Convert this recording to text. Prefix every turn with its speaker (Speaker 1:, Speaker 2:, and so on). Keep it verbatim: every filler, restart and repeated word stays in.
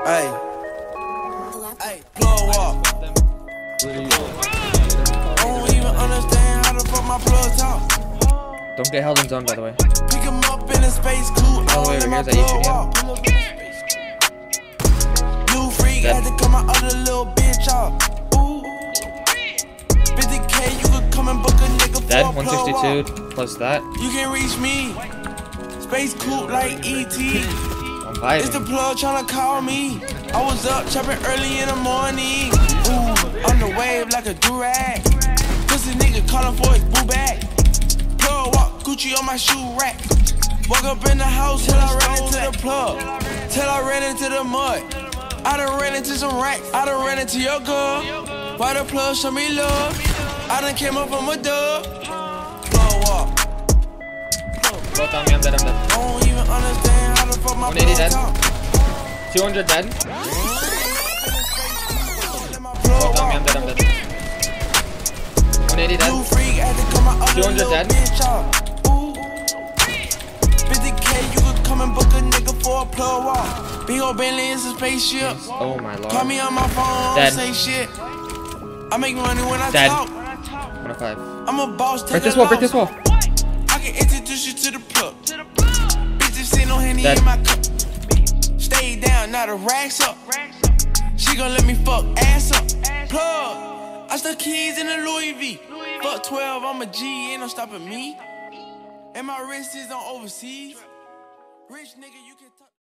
Speaker 1: Hey, hey, plug walk. I don't even understand how the fuck my plug talk.
Speaker 2: Don't get held in zone, by the way.
Speaker 1: Pick him up in a space coupe.
Speaker 2: All the way over here, is that you shooting?
Speaker 1: New freak had to cut my other little bitch off. fifty K, you could come and book a nigga for
Speaker 2: Dead,
Speaker 1: a
Speaker 2: one
Speaker 1: plug
Speaker 2: sixty-two
Speaker 1: walk.
Speaker 2: plus that.
Speaker 1: You can reach me. Space coupe like E T.
Speaker 2: I'm
Speaker 1: It's the
Speaker 2: vibing.
Speaker 1: plug tryna call me. I was up chopping early in the morning. Ooh, on the wave like a durag. Pussy nigga calling for his boo bag. Plug walk, Gucci on my shoe rack. Woke up in the house till I ran into the plug. Till I ran into the mud. I done ran into some racks. I done ran into your girl. Why the plug show me love? I done came up from a dub. Plug walk.
Speaker 2: Both on me, I'm dead, I'm dead.
Speaker 1: I don't even understand how the fuck my
Speaker 2: one eighty
Speaker 1: plug
Speaker 2: dead.
Speaker 1: talk.
Speaker 2: two hundred dead.
Speaker 1: Plug
Speaker 2: Both on me,
Speaker 1: walk.
Speaker 2: I'm dead, I'm dead. one eighty
Speaker 1: New
Speaker 2: dead.
Speaker 1: freak had to come out
Speaker 2: two hundred dead.
Speaker 1: fifty K, you could come and book a nigga for a plug walk. Big ol' Bentley is a spaceship.
Speaker 2: Oh my lord.
Speaker 1: Call me on my phone,
Speaker 2: Dead.
Speaker 1: say shit. I make money when I
Speaker 2: Dead.
Speaker 1: talk.
Speaker 2: one oh five.
Speaker 1: I'm a boss, take
Speaker 2: Break this
Speaker 1: a
Speaker 2: wall, break
Speaker 1: loss.
Speaker 2: this wall.
Speaker 1: I can introduce you to the plug. Bitches sitting on Henny
Speaker 2: Dead.
Speaker 1: in my cup. Stay down, now the racks up. She gon' let me fuck ass up. Plug. I stuck keys in the Louis V. Fuck twelve, I'm a G, ain't no stopping me. And my wrist is on overseas. Rich nigga, you can talk.